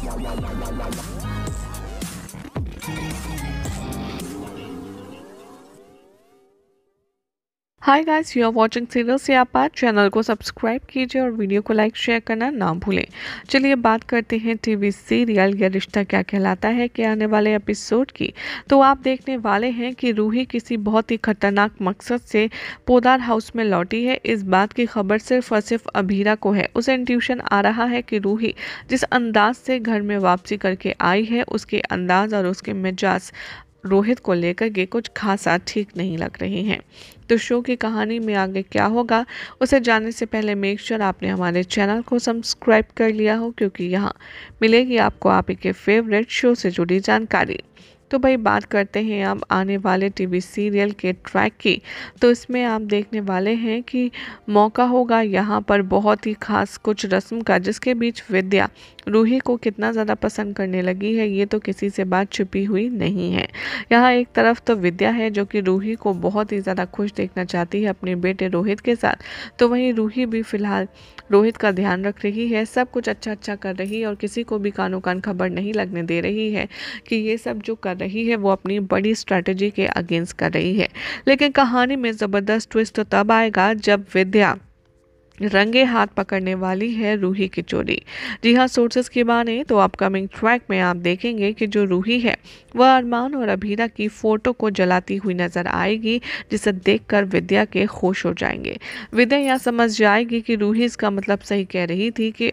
Hi guys, you are watching serial से आप channel को सब्सक्राइब कीजिए और वीडियो को लाइक शेयर करना ना भूलें। चलिए बात करते हैं टीवी सीरियल ये रिश्ता क्या कहलाता है के आने वाले एपिसोड की। तो आप देखने वाले हैं कि रूही किसी बहुत ही खतरनाक मकसद से पोदार हाउस में लौटी है। इस बात की खबर सिर्फ और सिर्फ अभीरा को है। उसे इंट्यूशन आ रहा है कि रूही जिस अंदाज से घर में वापसी करके आई है, उसके अंदाज और उसके मिजाज रोहित को लेकर के कुछ खासा ठीक नहीं लग रही हैं। तो शो की कहानी में आगे क्या होगा उसे जानने से पहले मेक श्योर आपने हमारे चैनल को सब्सक्राइब कर लिया हो, क्योंकि यहाँ मिलेगी आपको आप ही के फेवरेट शो से जुड़ी जानकारी। तो भाई बात करते हैं अब आने वाले टीवी सीरियल के ट्रैक की। तो इसमें आप देखने वाले हैं कि मौका होगा यहाँ पर बहुत ही खास कुछ रस्म का, जिसके बीच विद्या रूही को कितना ज़्यादा पसंद करने लगी है ये तो किसी से बात छुपी हुई नहीं है। यहाँ एक तरफ तो विद्या है जो कि रूही को बहुत ही ज़्यादा खुश देखना चाहती है अपने बेटे रोहित के साथ, तो वहीं रूही भी फिलहाल रोहित का ध्यान रख रही है, सब कुछ अच्छा कर रही है और किसी को भी कानो कान खबर नहीं लगने दे रही है कि ये सब जो कर रही है वो अपनी बड़ी स्ट्रैटेजी के अगेंस्ट कर रही है। लेकिन कहानी में ज़बरदस्त ट्विस्ट तो तब आएगा जब विद्या रंगे हाथ पकड़ने वाली है रूही की चोरी। जी हाँ, सोर्सेस की माने तो अपकमिंग ट्रैक में आप देखेंगे कि जो रूही है वह अरमान और अभीरा की फोटो को जलाती हुई नजर आएगी, जिसे देखकर विद्या के खुश हो जाएंगे। विद्या यह समझ जाएगी कि रूही इसका मतलब सही कह रही थी कि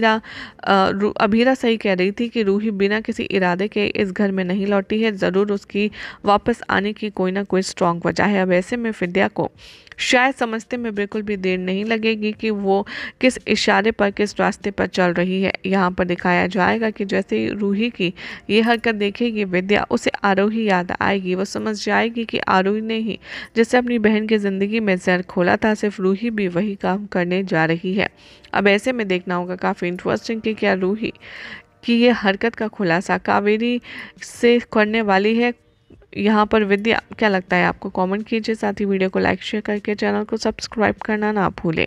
अभीरा सही कह रही थी कि रूही बिना किसी इरादे के इस घर में नहीं लौटी है, ज़रूर उसकी वापस आने की कोई ना कोई स्ट्रॉन्ग वजह है। अब ऐसे में विद्या को शायद समझते में बिल्कुल भी देर नहीं लगेगी कि वो किस इशारे पर किस रास्ते पर चल रही है। यहाँ पर दिखाया जाएगा कि जैसे ही रूही की ये हरकत देखेगी विद्या, उसे आरोही याद आएगी। वो समझ जाएगी कि आरोही ने ही जैसे अपनी बहन की ज़िंदगी में जहर खोला था, सिर्फ रूही भी वही काम करने जा रही है। अब ऐसे में देखना होगा काफ़ी इंटरेस्टिंग कि क्या रूही की ये हरकत का खुलासा कावेरी से करने वाली है यहाँ पर विद्या। क्या लगता है आपको, कमेंट कीजिए, साथ ही वीडियो को लाइक शेयर करके चैनल को सब्सक्राइब करना ना भूलें।